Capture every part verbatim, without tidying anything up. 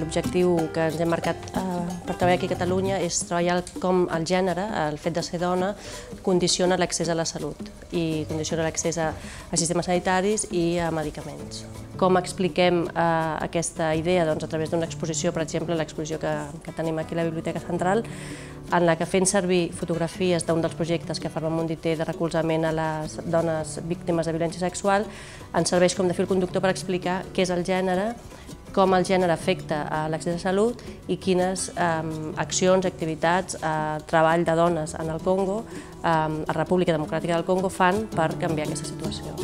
l'objectiu que ens hem marcat per treballar aquí a Catalunya és treballar com el gènere, el fet de ser dona, condiciona l'accés a la salut i condiciona l'accés a sistemes sanitaris i a medicaments. Com expliquem aquesta idea? Doncs a través d'una exposició, per exemple, l'exposició que tenim aquí a la Biblioteca Central, en la que fent servir fotografies d'un dels projectes que Farmamundi té de recolzament a les dones víctimes de violència sexual, ens serveix com de fil conductor per explicar què és el gènere, com el gènere afecta a l'accés a salut i quines accions, activitats, treball de dones en el Congo, a la República Democràtica del Congo, fan per canviar aquesta situació.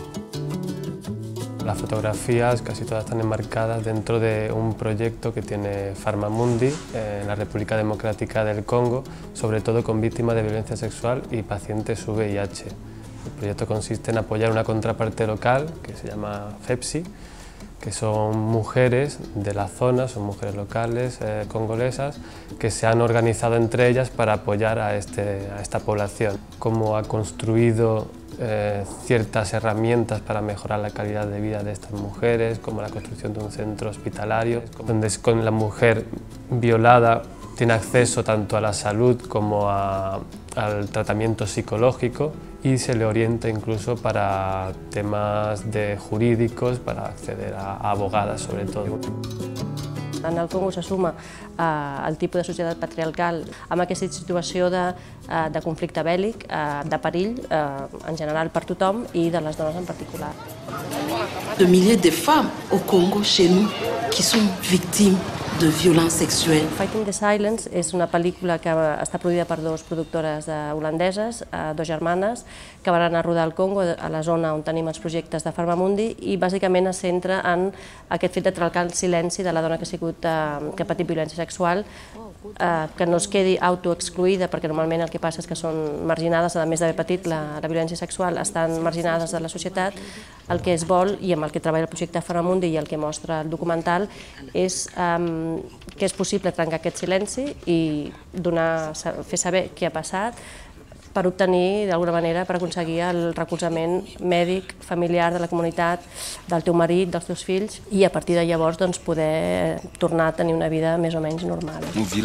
Las fotografías casi todas están enmarcadas dentro de un proyecto que tiene Farmamundi en la República Democrática del Congo, sobre todo con víctimas de violencia sexual y pacientes V I H. El proyecto consiste en apoyar una contraparte local que se llama FEPSI, que son mujeres de la zona, son mujeres locales eh, congolesas, que se han organizado entre ellas para apoyar a, este, a esta población. Cómo ha construido eh, ciertas herramientas para mejorar la calidad de vida de estas mujeres, como la construcción de un centro hospitalario, donde con la mujer violada tiene acceso tanto a la salud como a, al tratamiento psicológico y se le orienta incluso para temas de jurídicos, para acceder a, a abogadas sobre todo. En el Congo se suma eh, el tipus de societat patriarcal amb aquesta situació de, eh, de conflicte bèl·lic, eh, de perill eh, en general per tothom i de les dones en particular. De milliers de femmes au Congo, chez nous, qui sont victimes de violences sexuelles. Fighting the Silence és una pel·lícula que està produïda per dues productores holandeses, dues germanes, que van anar a rodar al Congo, a la zona on tenim els projectes de Farmamundi, i bàsicament es centra en aquest fet de trencar el silenci de la dona que ha sigut, que ha patit violència sexual, que no es quedi autoexcluïda, perquè normalment el que passa és que són marginades, a més d'haver patit la violència sexual, estan marginades de la societat. El que es vol, i amb el que treballa el projecte Farmamundi i el que mostra el documental, és que és possible trencar aquest silenci i donar, fer saber què ha passat per obtenir, d'alguna manera, per aconseguir el recolzament mèdic, familiar de la comunitat, del teu marit, dels teus fills, i a partir de llavors doncs, poder tornar a tenir una vida més o menys normal.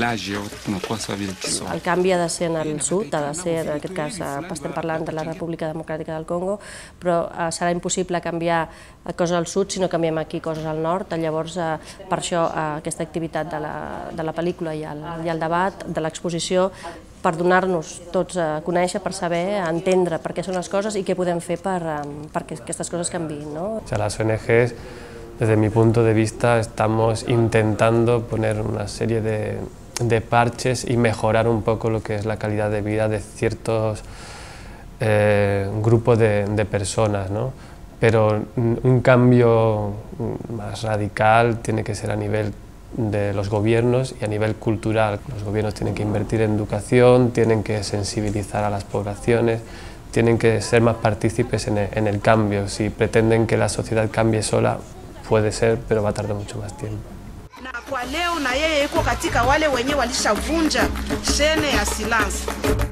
El canvi ha de ser en el sud, ha de ser, en aquest cas estem parlant de la República Democràtica del Congo, però serà impossible canviar coses al sud si no canviem aquí coses al nord. Llavors, per això, aquesta activitat de la, de la pel·lícula i el, i el debat de l'exposició, per donar-nos tots a conèixer, per saber, a entendre per què són les coses i què podem fer per, perquè aquestes coses canviïn, ¿no? O sea, las O N Ges, desde mi punto de vista, estamos intentando poner una serie de, de parches y mejorar un poco lo que es la calidad de vida de ciertos eh, grupos de, de personas, ¿no? Pero un cambio más radical tiene que ser a nivel de los gobiernos y a nivel cultural. Los gobiernos tienen que invertir en educación, tienen que sensibilizar a las poblaciones, tienen que ser más partícipes en el, en el cambio. Si pretenden que la sociedad cambie sola, puede ser, pero va a tardar mucho más tiempo. Na kwa leo na yeye yuko katika wale wenye walishavunja shene ya silansi.